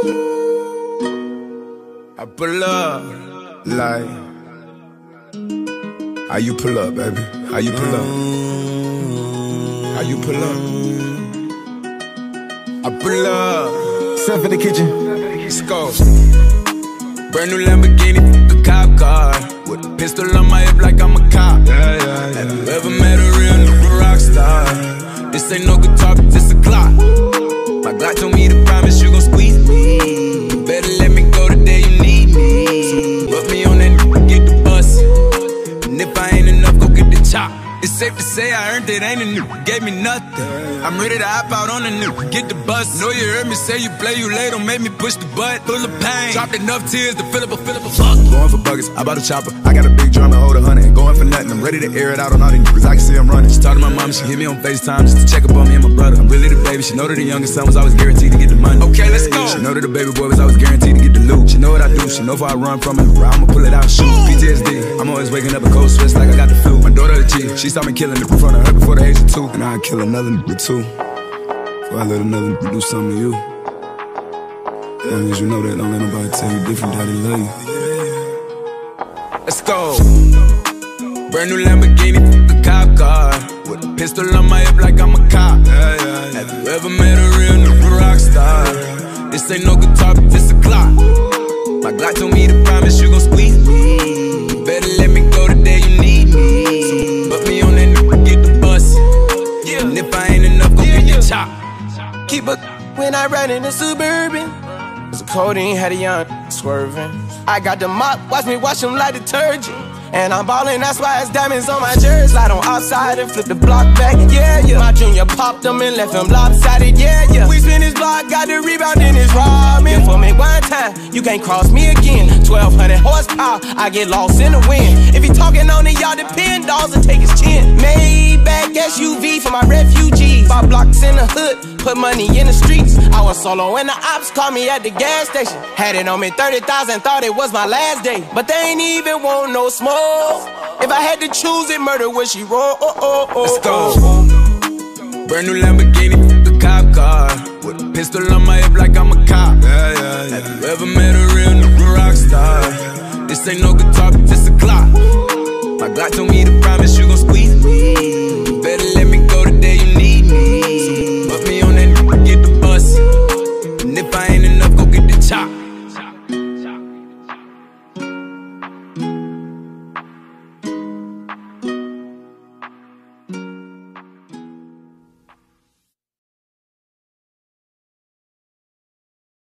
I pull up like how you pull up, baby? How you pull up? How you pull up? I pull up. Stuff in the kitchen. Let's go. Brand new Lamborghini, a cop car with a pistol on my hip like I'm a cop. Have you ever met a real nigga rock star? This ain't no guitar, but this a clock. My Glock told me to promise you gon' squeeze me. You better let me go the day you need me. So put me on that get the bus. And if I ain't enough, go get the chop. It's safe to say I earned it, ain't a nigga gave me nothing. I'm ready to hop out on a nigga, get the bus. Know you heard me say you play, you late, don't make me push the butt. Full of pain, dropped enough tears to fill up a fuck. Going for buggers, I bought a chopper. I got a big drum and hold 100. Ain't going for nothing, I'm ready to air it out on all these niggas. I can see I'm running. She talked to my mom, she hit me on FaceTime just to check up on me and my brother. I'm really the baby, she know that the youngest son was always guaranteed to get the money. Okay, let's go. She know that the baby boy was always guaranteed to get the loot. She know what I do, she know if I run from it, I'ma pull it out and shoot. PTSD, I'm always waking up a cold sweats like I got the flu. My daughter a G, she saw me killing it in front of her before the age of 2. And I'd kill another nigga too, before I let another nigga do something to you. As long as you know that, don't let nobody tell you different, daddy love you. Let's go. Brand new Lamborghini, a cop car with a pistol on my hip like I'm a cop. Have you ever met a real nigga rock star? This ain't no guitar, but this a clock. My Glock told me to promise you gon' squeeze me. You better let me go the day you need me. So put me on that nigga, get the bus. And if I ain't enough, go get the chop. Keep a when I ride in the Suburban. Cause the codeine had a young swerving. I got the mop, watch me wash them like detergent. And I'm ballin', that's why it's diamonds on my jersey. Slide on outside and flip the block back, yeah. My junior popped them and left them lopsided, yeah. We spin his block, got the rebound in his robbing. For me one time, you can't cross me again. 1200 horsepower, I get lost in the wind. If he talking on it, y'all depend, dolls and take his chin. Maybach SUV for my refugees. 5 blocks in the hood, put money in the streets. I was solo and the ops called me at the gas station. Had it on me 30,000, thought it was my last day. But they ain't even want no smoke. If I had to choose it, murder would she roll? Let's go. Brand new Lamborghini, a cop car with a pistol on my hip like I'm a cop. Have you ever met a real nigga rock star? This ain't no guitar, but this a clock. My Glock told me to promise you gon' squeeze me. You better let me